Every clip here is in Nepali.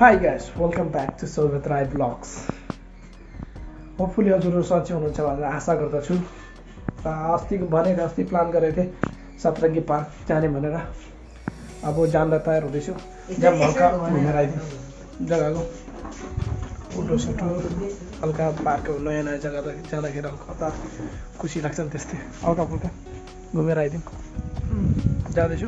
Hi guys, welcome back to Sovat vlogs. Hopefully हजुरहरु सन्चै हुनुहुन्छ भनेर आशा गर्दछु। अस्ति प्लान गरेको थिएँ सप्तरङ्गी पार्क जाने भनेर। अब जान तयार हुँदैछु। जहाँ हल्का घुमेर आइदिउँ जग्गाको फोटो सुटो हल्का पार्क नयाँ जग्गा जाँदाखेरि हल्का खुसी लाग्छ नि त्यस्तै हल्का फुल्का घुमेर आइदिउँ। जाँदैछु।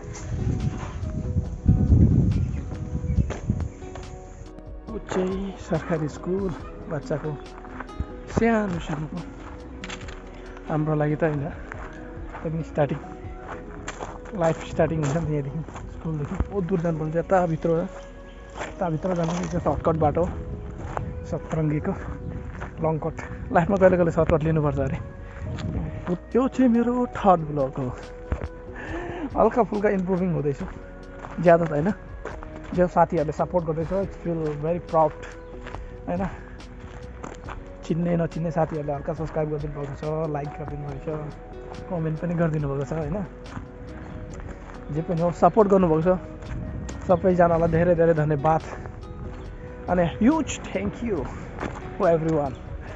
सरकारी स्कुल बच्चाको सानो हाम्रो लागि त हैन पनि स्टार्टिङ लाइफ स्टार्टिङ हुन्छ नि यहाँदेखि स्कुलदेखि बहुत दूर जानुपर्छ। यता भित्र जानु चाहिँ सर्टकट बाटो सप्तरङ्गीको लङ कट। लाइफमा कहिले कहिले सर्टकट लिनुपर्छ अरे। त्यो चाहिँ मेरो थर्ड ब्लग हो। हल्का फुल्का इम्प्रुभिङ हुँदैछु, ज्यादा त हैन। जो साथीहरूले सपोर्ट गर्दैछ इट्स फिल भेरी प्राउड हैन। चिन्ने नचिन्ने साथीहरूले हल्का सब्सक्राइब गरिदिनु भएको छ, लाइक गरिदिनु भएको छ, कमेन्ट पनि गरिदिनु भएको छ हैन। जे पनि हो सपोर्ट गर्नुभएको छ सबैजनालाई धेरै धेरै धन्यवाद अनि huge thank you for everyone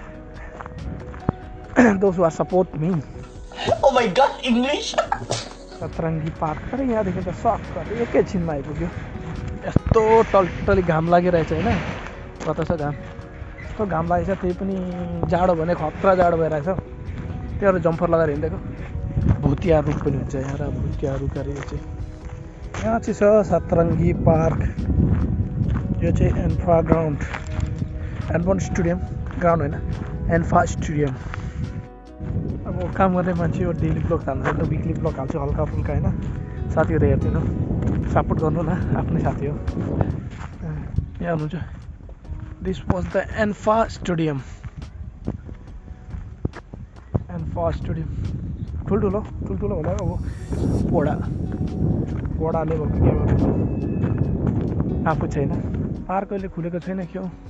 those who are support me. Oh my god English. Saptarangi park तर यहाँदेखि त सक्क एकैछिनमा आइपुग्यो। यस्तो टल्टली घाम लागिरहेछ हैन। कता छ घाम? यस्तो घाम लागेछ, त्यही पनि जाडो भने खतरा जाडो भइरहेछ। त्यही भएर जम्पर लगाएर हिँडेको। भुतिया रुख पनि हुन्छ यहाँ र भुतिया रुखहरू चाहिँ यहाँ चाहिँ छ सप्तरङ्गी पार्क। यो चाहिँ ANFA ground, ANFA stadium ground होइन एन्फा स्टेडियम। अब काम गर्ने मान्छे हो डेली ब्लग हाल्छ, विकली ब्लग हाल्छु हल्का फुल्का होइन। साथीहरू हेरिदिनु, सपोर्ट गर्नु न, आफ्नै साथी हो। यहाँ हुनुहुन्छ। This was the ANFA stadium. ANFA stadium ठुल्ठुलो भन्दा अब वडा लेभलको गेमहरू आफू छैन। पार्क अहिले खुलेको छैन क्या हो।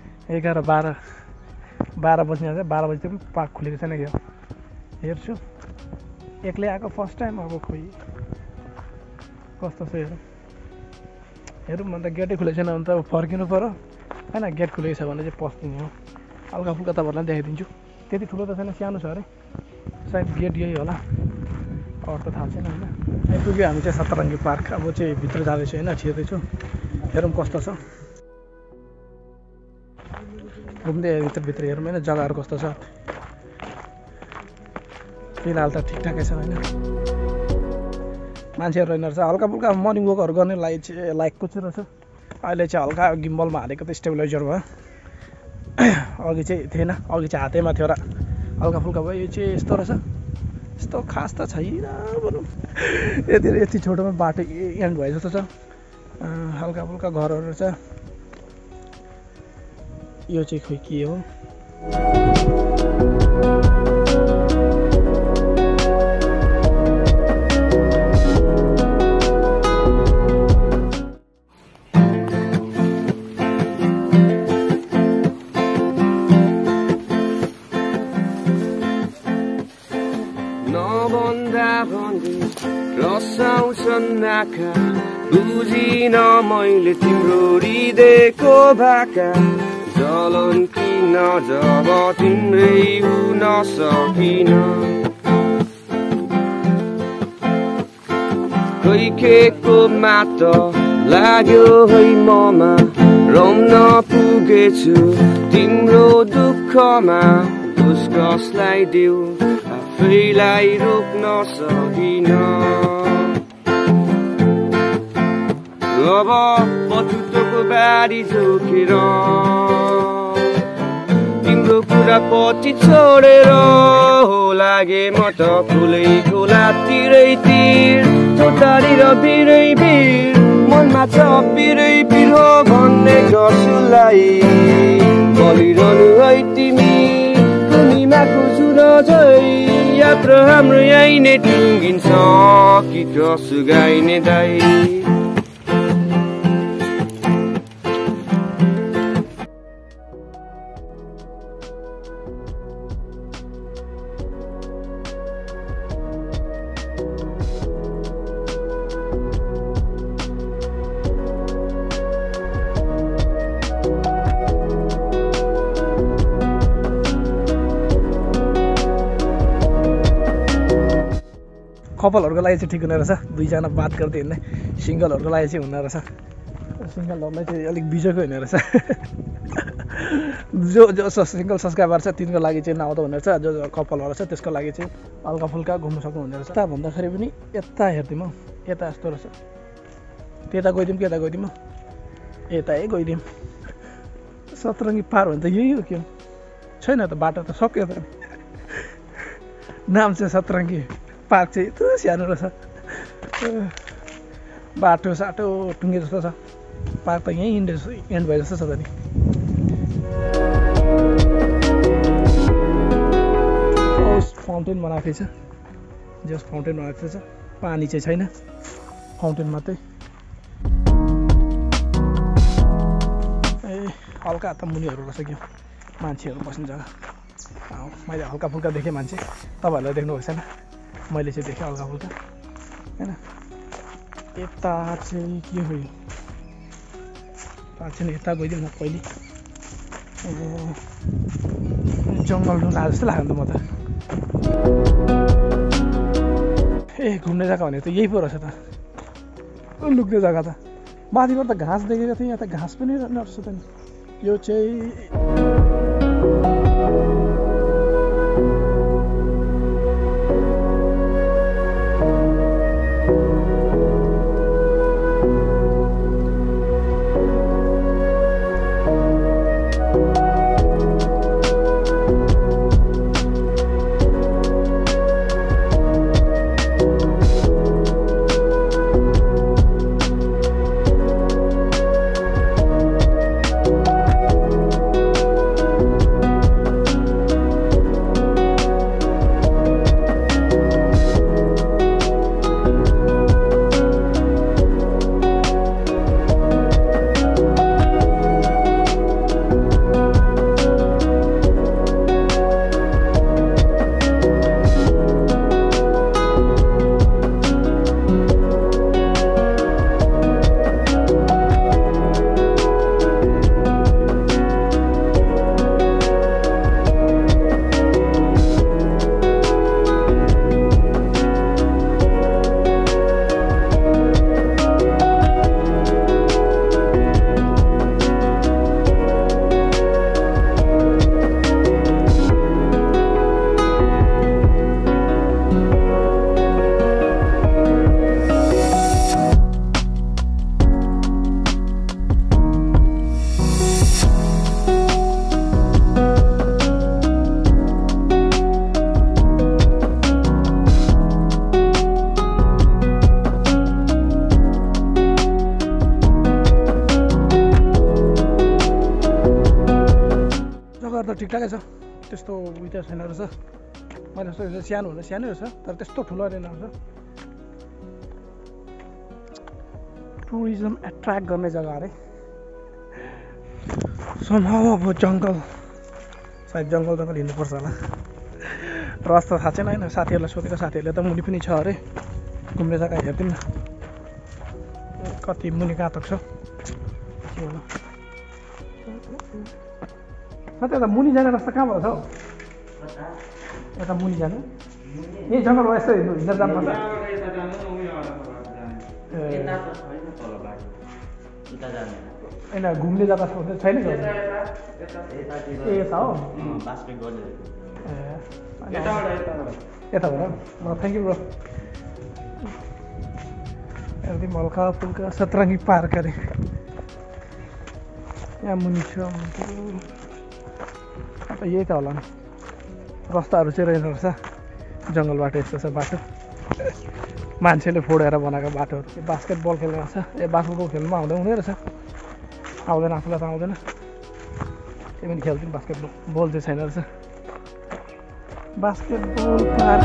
11-12 बज्ने आउँछ। 12 बजी पनि पार्क खुलेको छैन क्या हो। हेर्छु एक्लै आएको फर्स्ट टाइम। अब खोइ कस्तो छ हेरौँ अन्त गेटै खुलेको छैन भने त अब फर्किनु पऱ्यो होइन। गेट खुलेको छ भने चाहिँ पस्दिने हो। हल्का फुल्का तपाईँहरूलाई देखाइदिन्छु। त्यति ठुलो त छैन, सानो छ अरे। सायद गेट यही होला, अरू त थाहा छैन होइन। आइपुग्यो हामी चाहिँ सप्तरङ्गी पार्क। अब चाहिँ भित्र जाँदैछु होइन, छिर्दैछु। हेरौँ कस्तो छ। घुम्दै भित्र हेरौँ होइन जग्गाहरू कस्तो छ। फिलहाल त ठिकठाकै छ होइन। मान्छेहरू रहेन रहेछ। हल्का फुल्का मर्निङ वकहरू गर्ने लाइकको चाहिँ रहेछ। अहिले चाहिँ हल्का गिम्बलमा हालेको त स्टेबिलाइजर भयो। अघि चाहिँ थिएन, अघि चाहिँ हातैमा थियो र हल्का फुल्का भयो। यो चाहिँ यस्तो रहेछ। यस्तो खास त छैन भनौँ। यति छोटोमा बाटो एन्ड भए जस्तो छ। हल्का फुल्का घरहरू रहेछ। यो चाहिँ खोइ के हो। नाका बुझिन मैले तिम्रो हृदयको भाका। जलन किन जब तिम्रै हुन सकिन। कैकेको मात लाग्यो है ममा। रम्न पुगेछु तिम्रो दुःखमा। दोष कसलाई देऊ आफैलाई रोक्न सकिन। अब पछुतोको बारी जोखेर तिम्रो कुरा पछि छोडेर हो लागे म त फुलै खोलातिरै तिर। चौतारी र बिरै भिर मनमा छ बिरै भिर हो भन्ने कसुलाई बोलिरहनु है तिमी। पूर्णिमाको सुन झै यात्रा हाम्रो यही नै टुङ्गिन्छ कि कसु गाइने दाइ। कपालहरूको लागि चाहिँ ठिक हुने रहेछ दुईजना बात गर्दै हिँड्ने सिङ्गलहरूको लागि चाहिँ हुने रहेछ सिङ्गलहरूलाई चाहिँ अलिक बिजोकै हुने रहेछ जो सिङ्गल सब्सक्राइबर छ तिनको लागि चाहिँ नआउँदो हुने रहेछ जो कपालवाला छ त्यसको लागि चाहिँ हल्का फुल्का घुम्नु सक्नु हुने रहेछ यता भन्दाखेरि पनि यता हेर्दिउँ हौ यता यस्तो रहेछ त्यता गइदिउँ कि यता गइदिउँ हौ यता गइदिउँ सतरङ्गी पार भने त यही हो के छैन त बाटो त सक्यो त नाम चाहिँ सतरङ्गी पार्क चाहिँ यत्रो सानो रहेछ बाटो साटो टुङ्गे जस्तो छ पार्क त यहीँ एन्ड भए जस्तो छ त नि फाउन्टेन बनाएको छ जस फाउन्टेन बनाएको छ पानी चाहिँ छैन फाउन्टेन मात्रै ए हल्का त मुनिहरू रहेछ क्या मान्छेहरू बस्ने जग्गा मैले हल्का फुल्का देखेँ मान्छे तपाईँहरूलाई देख्नुभएको छैन मैले चाहिँ देखेँ हल्का फुल्का होइन यता चाहिँ के हो यता गइदिउँ न पहिले जङ्गल डुङ्गा जस्तो लाग्यो नि त म त ए घुम्ने जग्गा भनेको त यही पो रहेछ त लुक्ने जग्गा त माथिबाट त घाँस देखेको थिएँ यहाँ त घाँस पनि रहेछ त नि यो चाहिँ ठिकठाकै छ त्यस्तो उयो त छैन रहेछ मैले सोचेको सानो हुँदा सानै रहेछ तर त्यस्तो ठुलो रहेन रहेछ टुरिज्म एट्र्याक्ट गर्ने जग्गा अरे सम्भव अब जङ्गल सायद जङ्गल हिँड्नुपर्छ होला रस्ता थाहा छैन होइन साथीहरूलाई सोधेको साथीहरूले त मुनि पनि छ अरे घुम्ने जग्गा हेरिदिउँ न कति मुनि घातक छ के होला साथी यता मुनि जाने रास्ता कहाँबाट छ हौ यता मुनि जाने यही जङ्गलमा यस्तो हिँडेर जानुपर्छ होइन घुम्ने जग्गा छैन कि ए यता हो यताबाट ल थ्याङ्क यू ब्रो एकदम हल्का फुल्का सतरङ्गी पार्क अरे यहाँ मुनि छ यही त होला नि रस्ताहरू चाहिँ रहेन रहेछ जङ्गल बाटो यस्तो छ बाटो मान्छेले फोडेर बनाएको बाटोहरू बास्केटबल खेल्ने रहेछ ए बास्केटबल खेल्नुमा आउँदै हुँदै रहेछ आउँदैन आफूलाई त आउँदैन त्यही पनि खेल्थ्यौँ बास्केटबल बल चाहिँ छैन रहेछ बास्केटबल पार्क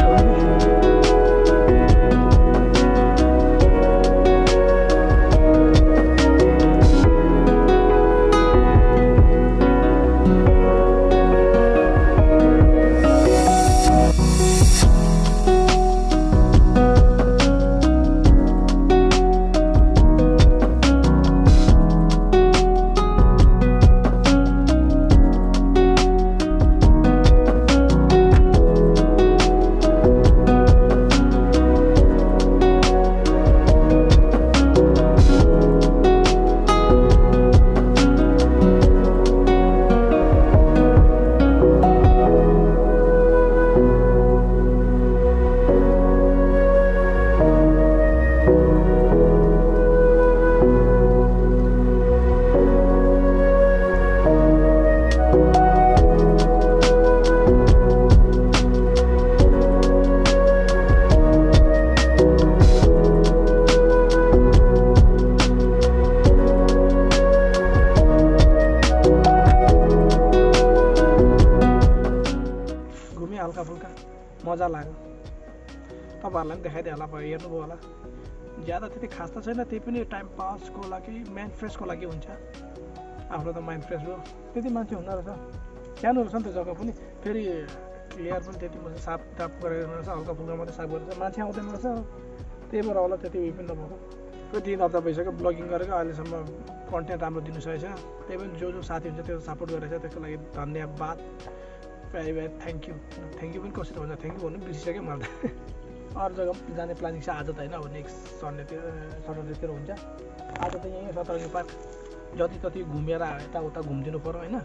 मजा लाग्यो तपाईहरुलाई पनि देखाइदिए होला भयो हेर्नुभयो होला ज्यादा त्यति खास त छैन त्यही पनि टाइम पासको लागि माइन्ड फ्रेसको लागि हुन्छ आफ्नो त माइन्ड फ्रेस हो त्यति मान्छे हुँदो रहेछ सानो रहेछ नि त्यो जग्गा पनि फेरि एयर पनि त्यति मान्छे साफ टाप गरेर रहेछ हल्का फुल्का मात्रै साफ गरेर मान्छे आउँदैन रहेछ त्यही भएर होला त्यति उयो पनि नभएको त्यो 3 हप्ता भइसक्यो ब्लगिङ गरेको अहिलेसम्म कन्टेन्ट राम्रो दिनु सकेको छैन त्यही पनि जो साथी हुन्छ त्यो सपोर्ट गरेछ त्यसको लागि धन्यवाद भेरी भेरी थ्याङ्क यू पनि कसरी भन्छ थ्याङ्क यू भन्नु बिर्सिसक्यो मलाई अरू जग्गा पनि जाने प्लानिङ छ आज त होइन अब नेक्स्ट सटरडेतिर हुन्छ आज त यहीँ सतरङ्गी पार्क जति तति घुमेर यताउता घुमिदिनु पर्यो होइन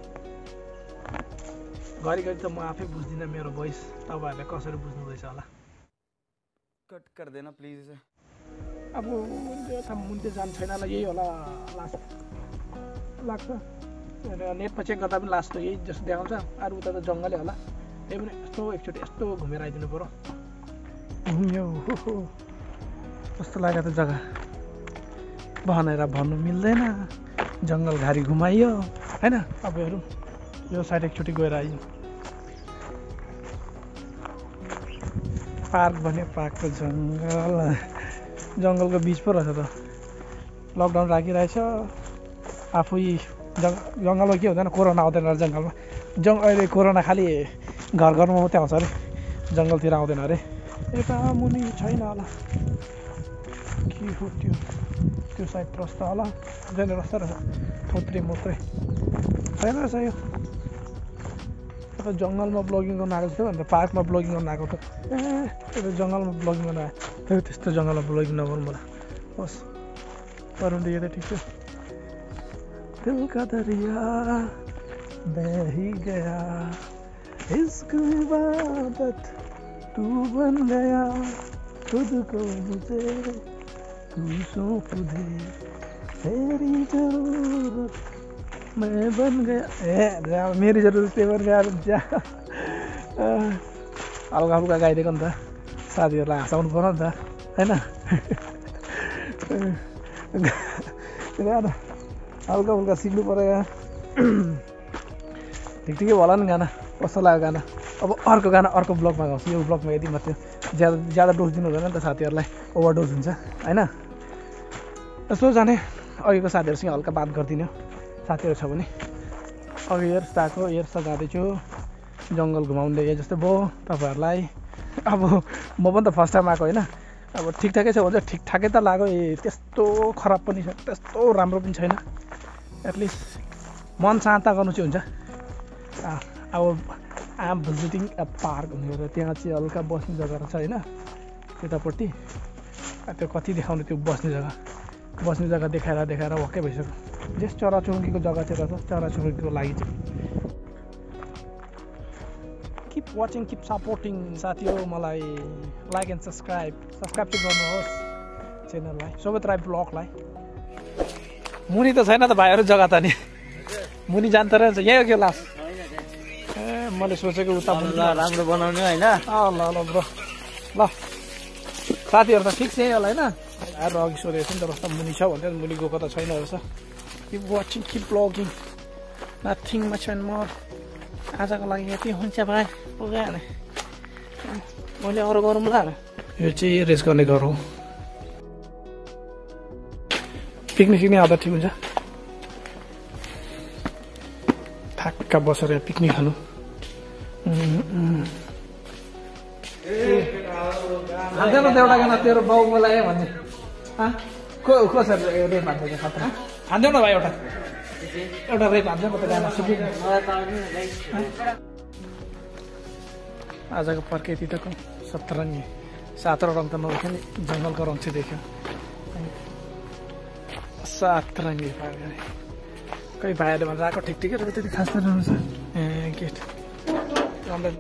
घरिघरि त म आफै बुझ्दिनँ मेरो भोइस तपाईँहरूले कसरी बुझ्नुहुँदैछ होला कट गर्दैन प्लिज अब त्यो मुन्टे जानु छैन होला यही होला लास्ट लाग्छ नेटमा चेक गर्दा पनि लास्ट त यही जस्तो देखाउँछ अरू उता त जङ्गलै होला त्यही पनि यस्तो एकचोटि यस्तो घुमेर आइदिनु पर्यो घुम्यो कस्तो लाग्यो त जग्गा भनेर भन्नु मिल्दैन जङ्गल घारी घुमाइयो होइन अब हेरौँ यो साइड एकचोटि गएर आइयो पार्क भन्यो पार्क त जङ्गलको बिच पो रहेछ त लकडाउन राखिरहेछ आफै जङ्गलमा के हुँदैन कोरोना आउँदैन अरे जङ्गलमा अहिले कोरोना खालि घर घरमा मात्रै आउँछ अरे जङ्गलतिर आउँदैन अरे यता मुनि छैन होला के हो त्यो साइड रस्ता होला जाने रस्ता रहेछ थोत्रे मोत्रे छैन रहेछ यो जङ्गलमा ब्लगिङ गर्न आएको थियो अन्त पार्कमा ब्लगिङ गर्न आएको त त्यो जङ्गलमा ब्लगिङ गर्न आयो त्यस्तो जङ्गलमा ब्लगिङ नगरौँ मलाई होस् अरू त यो त ठिक छ दिल का दरिया बह ही गया इश्क इबादत तू बन गया खुद को मुझे तू सौंप दे तेरी जरूरत मैं बन गया मेरी जरूरत त्यही बन गया जा हल्का फुल्का गाइदिएको नि त साथीहरूलाई हँसाउनु पर्यो नि त होइन हल्का फुल्का सिक्नु पऱ्यो ठिकै होला नि गाना कस्तो लाग्यो गाना अब अर्को गाना अर्को ब्लगमा गाउँछु यो ब्लगमा यति मात्रै ज्यादा डोज दिनु हुँदैन नि त साथीहरूलाई ओभरडोज हुन्छ होइन यसो जाने अघिको साथीहरूसँग हल्का बात गरिदिनु साथीहरू छ भने अघि यस्तो आएको यस्तो जाँदैछु जङ्गल घुमाउँदै जस्तो भयो तपाईँहरूलाई अब म पनि त फर्स्ट टाइम आएको होइन अब ठिकठाकै छ भन्छ ठिकठाकै त लाग्यो त्यस्तो खराब पनि छ त्यस्तो राम्रो पनि छैन एटलिस्ट मन शान्त गर्नु चाहिँ हुन्छ अब आम भिजिटिङ अ पार्क भनेर त्यहाँ चाहिँ हल्का बस्ने जग्गा रहेछ होइन त्यतापट्टि त्यो कति देखाउने त्यो बस्ने जग्गा देखाएर वक्कै भइसक्यो जस चराचुरुङ्गीको जग्गा चाहिँ रहेछ चराचुरुङ्गीको लागि चाहिँ किप वाचिङ किप सपोर्टिङ साथी हो मलाई लाइक एन्ड सब्सक्राइब चाहिँ गर्नुहोस् च्यानललाई सोभत राई ब्लगलाई मुनि त छैन त भाइहरू जग्गा त नि मुनि जान्छ रहेछ यही हो के लास्ट मैले सोचेको उता राम्रो बनाउने होइन ल ब्रो ल साथीहरू त ठिक छ यही होला होइन आएर अघि सोधेको थियो नि त रस्ता मुनि छ भन्दै मुनि गएको त छैन रहेछ keep watching keep blogging nothing much and more आजको लागि यति हुन्छ भाइ पुग्यो भने मैले अरू गरौँ ल यो चाहिँ रेस गर्ने घर हो पिकनिक आउँदा ठिक हुन्छ थाक्का बसेर पिकनिक खानु हाल्दैन त एउटा गाना तेरो बाउ मलाई भन्ने कसरी रेप हान्दैन खतरा हान्दैन भाइ एउटा रेप हान्दैन त गाना सुन्नु आजको पर्क यति तक सप्तरङ्गी 7 रङ त नदेख्यो नि जङ्गलको रङ चाहिँ देख्यो सप्तरङ्गी कोही भाइहरूले भनेर आएको ठिक ठिकै त्यति खास त रहेछ गेट